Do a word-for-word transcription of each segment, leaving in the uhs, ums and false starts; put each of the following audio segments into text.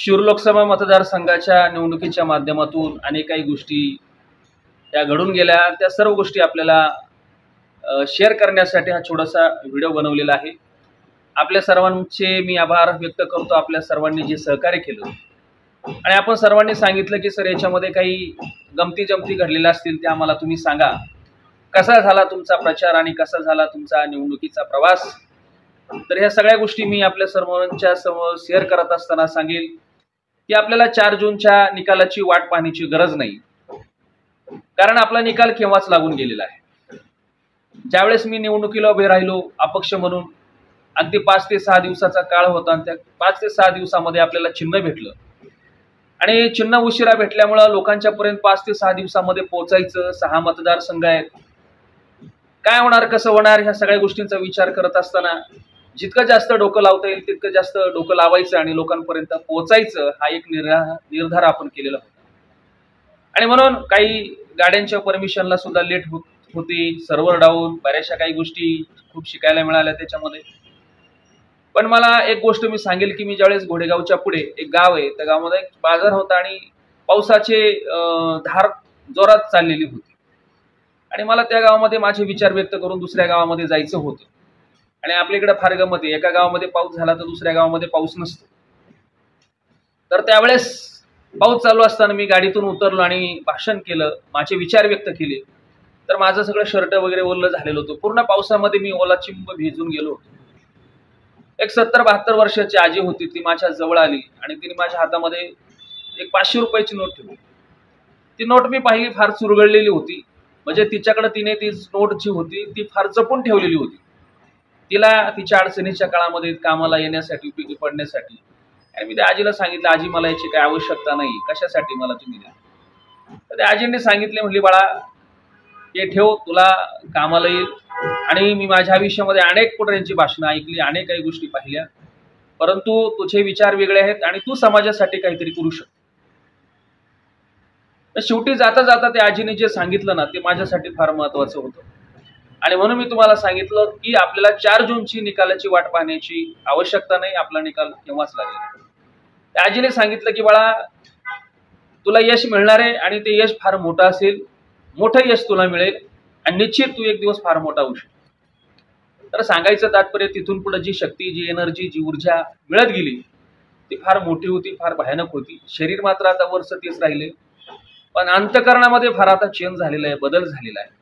शिरूर लोकसभा मतदारसंघाच्या निवडणुकीच्या माध्यमातून अनेक काही गोष्टी त्या घडून गेल्या। त्या सर्व गोष्टी आपल्याला शेअर करण्यासाठी हा छोटासा व्हिडिओ बनवलेला आहे। आपल्या सर्वांचे मी आभार व्यक्त करतो, आपल्या सर्वांनी जे सहकार्य केलं आणि आपण सर्वांनी सांगितलं की सर याच्यामध्ये काही गमती जमती घडलेल्या असतील त्या आम्हाला तुम्ही सांगा, कसा झाला तुमचा प्रचार आणि कसा झाला तुमचा निवडणुकीचा प्रवास। तर ह्या सगळ्या गोष्टी मी आपल्या सर्वांच्या समोर शेअर करत असताना सांगेल की आपल्याला चार जूनच्या निकालाची वाट पाहण्याची गरज नाही, कारण आपला निकाल केव्हाच लागून गेलेला आहे। ज्यावेळेस मी निवडणुकीला उभे राहिलो अपक्ष म्हणून, अगदी पाच ते सहा दिवसाचा काळ होता आणि त्या पाच ते सहा दिवसामध्ये आपल्याला चिन्ह भेटलं आणि चिन्ह उशिरा भेटल्यामुळे लोकांच्या पर्यंत पाच ते सहा दिवसामध्ये पोहोचायचं। सहा मतदारसंघ आहेत, काय होणार कसं होणार ह्या सगळ्या गोष्टींचा विचार करत असताना जितकं जास्त डोकं लावता येईल तितकं जास्त डोकं लावायचं आणि लोकांपर्यंत पोहोचायचं हा एक निर्धार आपण केलेला होता। आणि म्हणून काही गाड्यांच्या परमिशनला सुद्धा लेट होत होती, सर्व्हर डाऊन, बऱ्याचशा काही गोष्टी खूप शिकायला मिळाल्या त्याच्यामध्ये। पण मला एक गोष्ट मी सांगेल की मी ज्यावेळेस घोडेगावच्या पुढे एक गाव आहे, त्या गावामध्ये एक बाजार होता आणि पावसाचे धार जोरात चाललेली होती आणि मला त्या गावामध्ये माझे विचार व्यक्त करून दुसऱ्या गावामध्ये जायचं होतं। आणि आपल्याकडे फार गमत आहे, एका गावामध्ये पाऊस झाला तर दुसऱ्या गावामध्ये पाऊस नसतो। तर त्यावेळेस पाऊस चालू असताना मी गाडीतून उतरलो आणि भाषण केलं, माझे विचार व्यक्त केले। तर माझं सगळं शर्ट वगैरे ओलं झालेलं होतं, पूर्ण पावसामध्ये मी ओला चिंब भिजून गेलो होतो। एक सत्तर बहात्तर वर्षाची आजी होती, ती माझ्या जवळ आली आणि तिने माझ्या हातामध्ये एक पाचशे रुपयाची नोट ठेवली। ती नोट मी पाहिली, फार चुरगळलेली होती, म्हणजे तिच्याकडे तिने ती नोट जी होती ती फार जपून ठेवलेली होती, तिला तिच्या अडचणीच्या काळामध्ये कामाला येण्यासाठी उपयोगी पडण्यासाठी। आणि मी त्या आजीला सांगितलं, आजी मला याची काही आवश्यकता नाही, कशासाठी मला तुम्ही द्या। तर त्या आजींनी सांगितले, म्हणली बाळा हे ठेव, तुला कामाला येईल। आणि मी माझ्या आयुष्यामध्ये अनेक पुढाऱ्यांची भाषणं ऐकली, अनेक काही गोष्टी पाहिल्या, परंतु तुझे विचार वेगळे आहेत आणि तू समाजासाठी काहीतरी करू शकतो। तर शेवटी जाता जाता त्या आजीने जे सांगितलं ना ते माझ्यासाठी फार महत्वाचं होतं आणि म्हणून मी तुम्हाला सांगितलं की आपल्याला चार जूनची निकालाची वाट पाहण्याची आवश्यकता नाही, आपला निकाल केव्हाच लागेल। त्या आजीने सांगितलं की बाळा तुला यश मिळणार आहे आणि ते यश फार मोठं असेल, मोठं यश तुला मिळेल आणि निश्चित तू एक दिवस फार मोठा होऊ शकतो। तर सांगायचं तात्पर्य तिथून पुढे जी शक्ती, जी एनर्जी, जी ऊर्जा मिळत गेली ती फार मोठी होती, फार भयानक होती। शरीर मात्र आता वर्ष तेच राहिले, पण अंतःकरणामध्ये फार आता चेंज झालेला आहे, बदल झालेला आहे।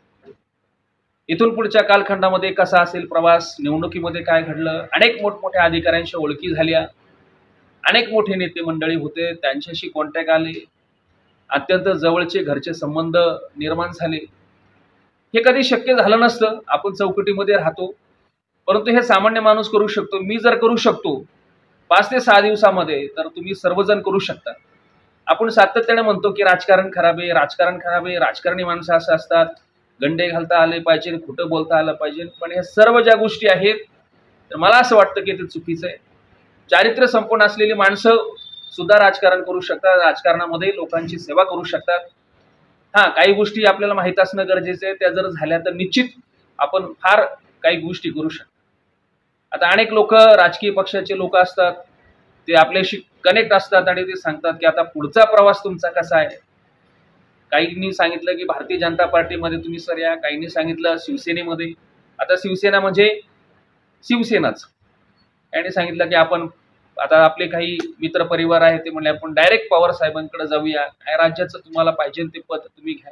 इथून पुढच्या कालखंडामध्ये कसा असेल प्रवास, निवडणुकीमध्ये काय घडलं, अनेक मोठमोठ्या अधिकाऱ्यांच्या ओळखी झाल्या, अनेक मोठे नेते मंडळी होते त्यांच्याशी कॉन्टॅक्ट आले, अत्यंत जवळचे घरचे संबंध निर्माण झाले। हे कधी शक्य झालं नसतं, आपण चौकटीमध्ये राहतो, परंतु हे सामान्य माणूस करू शकतो। मी जर करू शकतो पाच ते सहा दिवसामध्ये तर तुम्ही सर्वजण करू शकता। आपण सातत्याने म्हणतो की राजकारण खराब आहे, राजकारण खराब आहे, राजकारणी माणसं असं असतात, गंडे घालता आले पाहिजे, खोटं बोलता आलं पाहिजे, पण हे सर्व ज्या गोष्टी आहेत तर मला असं वाटतं की ते चुकीचं आहे। चारित्र्य संपन्न असलेली माणसं सुद्धा राजकारण करू शकतात, राजकारणामध्ये लोकांची सेवा करू शकतात। हा, काही गोष्टी आपल्याला माहित असणं गरजेचं आहे, त्या जर झाल्या तर निश्चित आपण फार काही गोष्टी करू शकतो। आता अनेक लोक राजकीय पक्षाचे लोक असतात, ते आपल्याशी कनेक्ट असतात आणि ते सांगतात की आता पुढचा प्रवास तुमचा कसा आहे। काहींनी सांगितलं की भारतीय जनता पार्टीमध्ये तुम्ही सर या, काहींनी सांगितलं शिवसेनेमध्ये। आता शिवसेना म्हणजे शिवसेनाच, यांनी सांगितलं की आपण आता आपले काही मित्र परिवार आहे ते म्हणले आपण डायरेक्ट पवार साहेबांकडे जाऊया, राज्याचं तुम्हाला पाहिजे ते पद तुम्ही घ्या।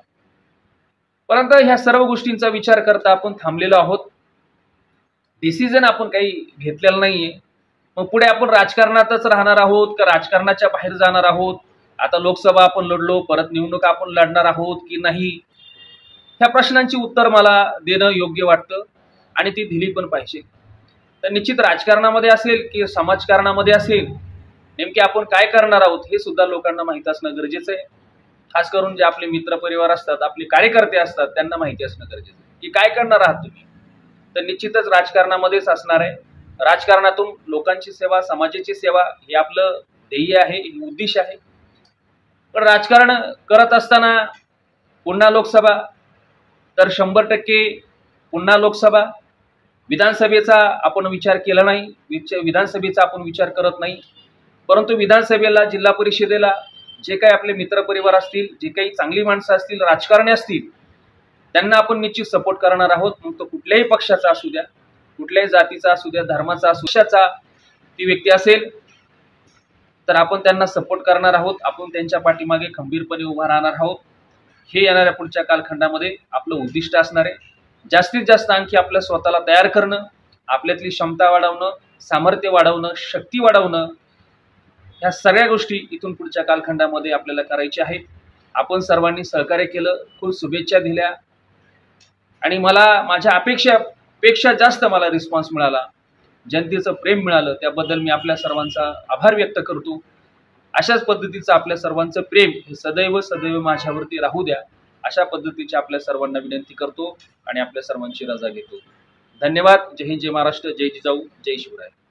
परंतु ह्या सर्व गोष्टींचा विचार करता आपण थांबलेलो आहोत, डिसिजन आपण काही घेतलेला नाहीये। मग पुढे आपण राजकारणातच राहणार आहोत का राजकारणाच्या बाहेर जाणार आहोत? आता लोकसभा आपण लढलो, परत निवडणूक आपण लढणार आहोत की नाही, ह्या प्रश्नांची उत्तर मला देणं योग्य वाटतं आणि ती दिली पण पाहिजे। तर निश्चित राजकारणामध्ये असेल की समाजकारणामध्ये असेल, नेमके आपण काय करणार आहोत हे सुद्धा लोकांना माहिती असणं गरजेचं आहे। खास करून जे आपले मित्र परिवार असतात, आपले कार्यकर्ते असतात, त्यांना माहिती असणं गरजेचं आहे की काय करणार आहात तुम्ही। तर निश्चितच राजकारणामध्येच असणार आहे, राजकारणातून लोकांची सेवा, समाजाची सेवा हे आपलं ध्येय आहे, हे उद्देश आहे। पण राजकारण करत असताना पुन्हा लोकसभा तर शंभर टक्के पुन्हा लोकसभा, विधानसभेचा आपण विचार केला नाही, विधानसभेचा आपण विचार करत नाही। परंतु विधानसभेला, जिल्हा परिषदेला जे काही आपले मित्रपरिवार असतील, जे काही चांगली माणसं असतील, राजकारणी असतील, त्यांना आपण निश्चित सपोर्ट करणार आहोत. मग तो कुठल्याही पक्षाचा असू द्या, कुठल्याही जातीचा असू द्या, धर्माचा असू द्या, ती व्यक्ती असेल तर आपण त्यांना सपोर्ट करणार आहोत. आपण त्यांच्या पाठीमागे खंबीरपणे उभा राहणार आहोत. हे येणाऱ्या पुढच्या कालखंडामध्ये आपलं उद्दिष्ट असणार आहे. जास्तीत जास्त आणखी आपल्या स्वतःला तयार करणं, आपल्यातली क्षमता वाढवणं, सामर्थ्य वाढवणं, शक्ती वाढवणं, ह्या सगळ्या गोष्टी इथून पुढच्या कालखंडामध्ये आपल्याला करायच्या आहेत. आपण सर्वांनी सहकार्य केलं, खूप शुभेच्छा दिल्या आणि मला माझ्या अपेक्षापेक्षा जास्त मला रिस्पॉन्स मिळाला, जनतेचं प्रेम मिळालं. त्याबद्दल मी आपल्या सर्वांचा आभार व्यक्त करतो. अशाच पद्धतीचं आपल्या सर्वांचं प्रेम हे सदैव सदैव माझ्यावरती राहू द्या, अशा पद्धतीची आपल्या सर्वांना विनंती करतो आणि आपल्या सर्वांची रजा घेतो. धन्यवाद. जय हिंद, जय महाराष्ट्र, जय जिजाऊ, जय शिवराय.